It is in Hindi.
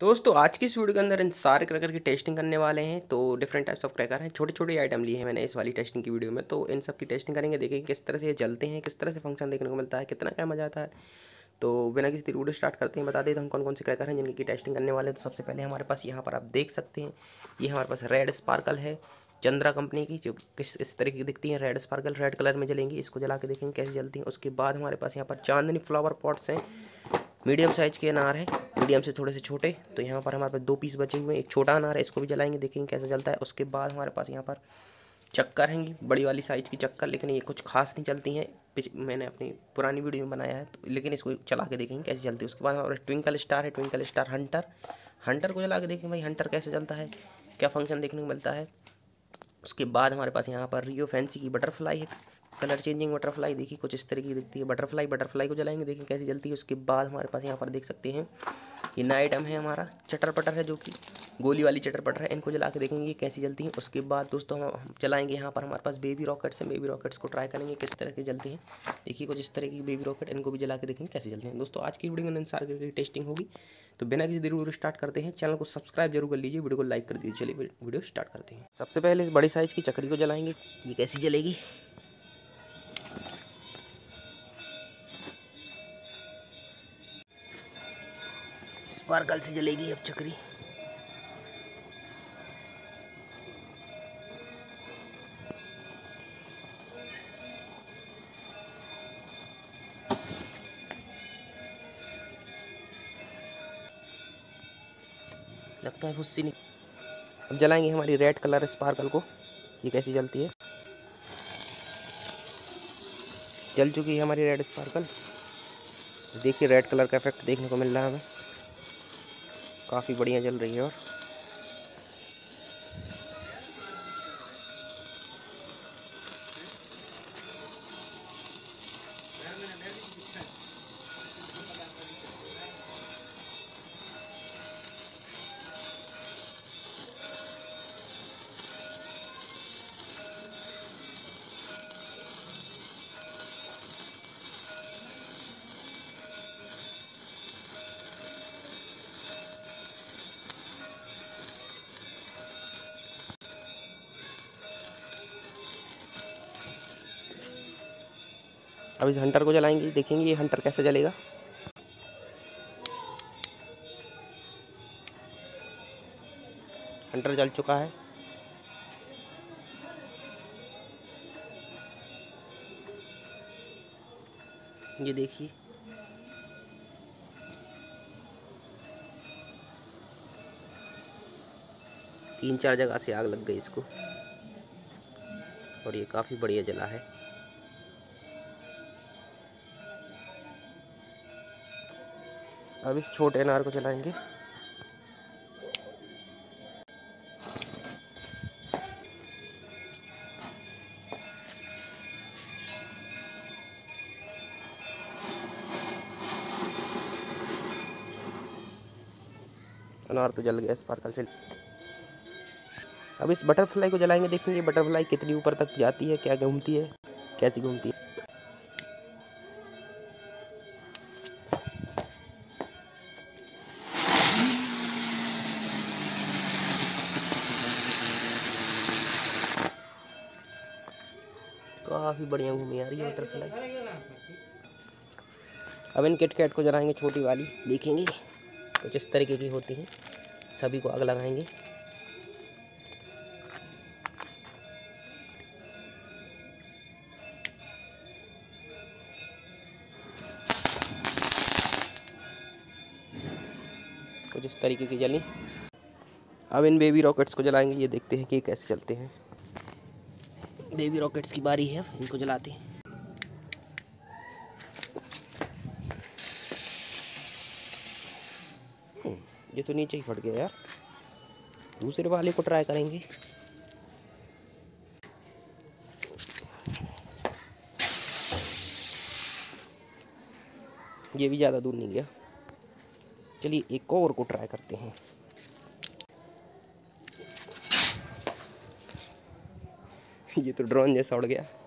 दोस्तों आज की इस वीडियो के अंदर इन सारे क्रैकर की टेस्टिंग करने वाले हैं। तो डिफरेंट टाइप्स ऑफ क्रैकर हैं, छोटे छोटे आइटम लिए हैं मैंने इस वाली टेस्टिंग की वीडियो में। तो इन सब की टेस्टिंग करेंगे, देखेंगे किस तरह से ये जलते हैं, किस तरह से फंक्शन देखने को मिलता है, कितना क्या मजा आता है। तो बिना किसी देरी वीडियो स्टार्ट करते हैं, बता देते हम कौन कौन से क्रैकर हैं जिनकी टेस्टिंग करने वाले हैं। तो सबसे पहले हमारे पास यहाँ पर आप देख सकते हैं, ये हमारे पास रेड स्पार्कल है चंद्रा कंपनी की, जो इस तरीके की दिखती है। रेड स्पार्कल रेड कलर में जलेंगी, इसको जला के देखेंगे कैसे जलती हैं। उसके बाद हमारे पास यहाँ पर चांदनी फ्लावर पॉट्स हैं, मीडियम साइज के अनार है, मीडियम से थोड़े से छोटे। तो यहाँ पर हमारे पास 2 पीस बचे हुए हैं, एक छोटा अनार है, इसको भी जलाएंगे, देखेंगे कैसे जलता है। उसके बाद हमारे पास यहाँ पर चक्कर हैंगी, बड़ी वाली साइज़ की चक्कर, लेकिन ये कुछ खास नहीं चलती हैं। मैंने अपनी पुरानी वीडियो में बनाया है, तो लेकिन इसको चला के देखेंगे कैसे चलती है। उसके बाद हमारे ट्विंकल स्टार है, ट्विंकल स्टार हंटर, हंटर को जला के देखेंगे भाई हंटर कैसे चलता है, क्या फंक्शन देखने को मिलता है। उसके बाद हमारे पास यहाँ पर रियो फैंसी की बटरफ्लाई है, कलर चेंजिंग बटरफ्लाई, देखिए कुछ इस तरीके की दिखती है बटरफ्लाई। बटरफ्लाई को जलाएंगे, देखिए कैसी जलती है। उसके बाद हमारे पास यहाँ पर देख सकते हैं ये नया आइटम है हमारा चटर पटर है, जो कि गोली वाली चटर पटर है, इनको जला के देखेंगे ये कैसी जलती है। उसके बाद दोस्तों हम चलाएंगे यहाँ पर हमारे पास बेबी रॉकेट्स हैं, बेबी रॉकेट्स को ट्राई करेंगे किस तरह के जलती हैं। देखिए कुछ इस तरह की बेबी रॉकेट, इनको भी जला के देखेंगे कैसे जलते हैं। दोस्तों आज की वीडियो में अनुसार की टेस्टिंग होगी, तो बिना किसी देरी वीडियो स्टार्ट करते हैं। चैनल को सब्सक्राइब जरूर कर लीजिए, वीडियो को लाइक कर दीजिए। चलिए वीडियो स्टार्ट करते हैं। सबसे पहले इस बड़ी साइज़ की चक्री को जलाएंगे, ये कैसी जलेगी। स्पार्कल से जलेगी अब चक्री। लगता है फुस्सी नहीं। अब जलाएंगे हमारी रेड कलर स्पार्कल को, ये कैसी जलती है। जल चुकी है हमारी रेड स्पार्कल, देखिए रेड कलर का इफेक्ट देखने को मिल रहा है हमें, काफ़ी बढ़िया जल रही है। और अब इस हंटर को जलाएंगे, देखेंगे ये हंटर कैसे जलेगा। हंटर जल चुका है, ये देखिए तीन चार जगह से आग लग गई इसको, और ये काफ़ी बढ़िया जला है। अब इस छोटे अनार को जलाएंगे, अनार तो जल गया स्पार्कल से। अब इस बटरफ्लाई को जलाएंगे, देखेंगे बटरफ्लाई कितनी ऊपर तक जाती है, क्या घूमती है, कैसी घूमती है। काफ़ी बढ़िया घूमी आ रही है बटरफ्लाई। अब इन किटकैट को जलाएंगे, छोटी वाली, देखेंगे कुछ इस तरीके की होती हैं। सभी को आग लगाएंगे। कुछ इस तरीके की जली। अब इन बेबी रॉकेट्स को जलाएंगे, ये देखते हैं कि कैसे चलते हैं। बेबी रॉकेट्स की बारी है, इनको जलाते हैं। ये तो नीचे ही फट गया यार, दूसरे वाले को ट्राई करेंगे। ये भी ज़्यादा दूर नहीं गया, चलिए एक और को ट्राई करते हैं। ये तो ड्रोन जैसा उड़ गया।